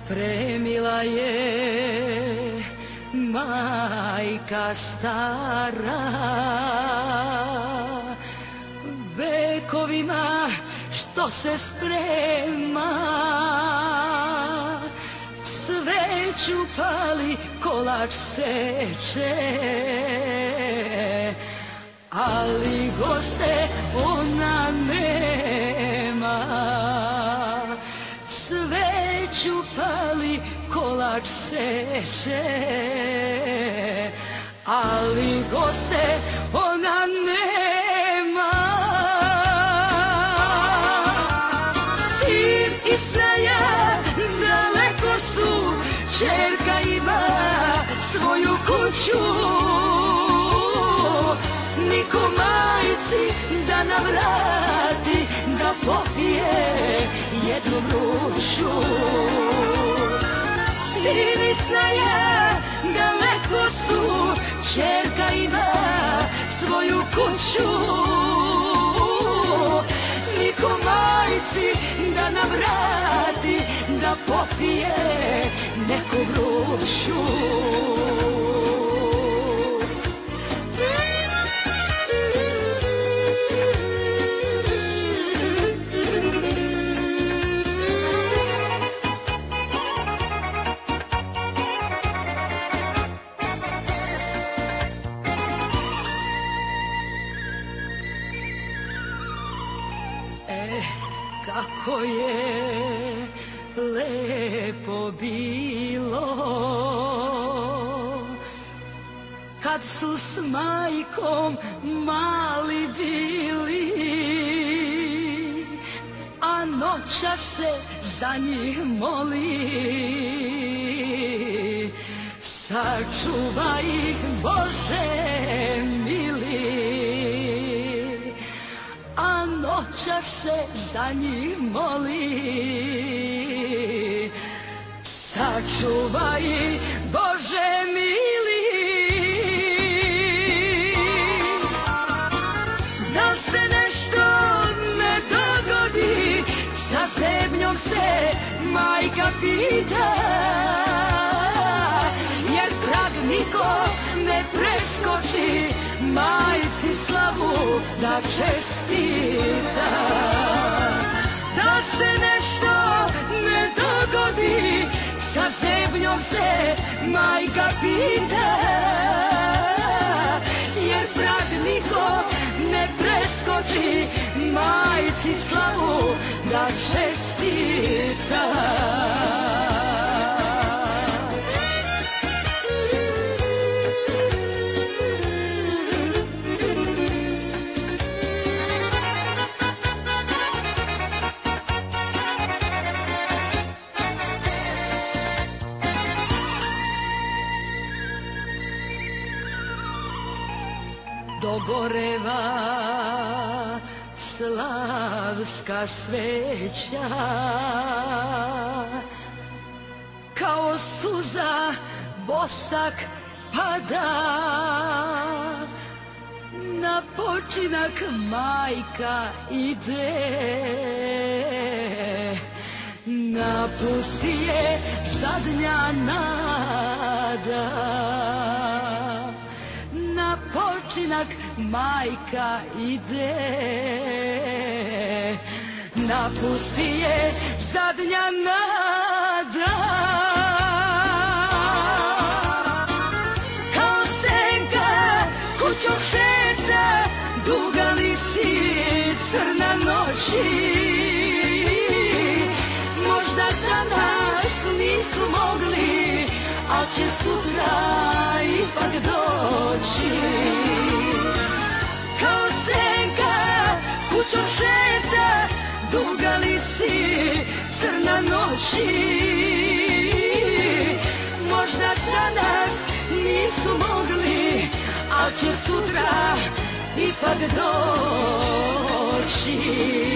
Premila je majka stara, vekovima što se sprema, sveću pali, kolač seče, ali goste ona nema. Sveću pali, kolač seče, ali goste ona nema. Sin i snaja daleko su, ćerka ima svoju kuću, niko majci da navrati, da popije jednu vruću. Sin i snaja daleko su, ćerka ima svoju kuću, niko majci da navrati, da popije neku vruću. Kako je lepo bilo kad su s majkom mali bili, a noća se za njih moli. Sačuvaj ih Bože mili, a noća se za njih moli. Sačuvaj ih Bože mili. Da li se nešto ne dogodi, sa zebnjom se majka pita, jer prag niko ne preskoči, majci slavu da čestita. Da se nešto ne dogodi, sa zebnjom se majka pita, jer prag niko ne preskoči, majci slavu da čestita. Dogoreva slavska sveća, kao suza bosak pada, na počinak majka ide, napusti je zadnja nada. Na počinak majka ide, napusti je zadnja nada. Kao senka kućom šeta, duga lisica crna noći. Možda danas nisu mogli, al će sutra ipak doći. Kao senka kućom šeta, duga lisica crna noći. Možda danas nisu mogli, al će sutra ipak doći.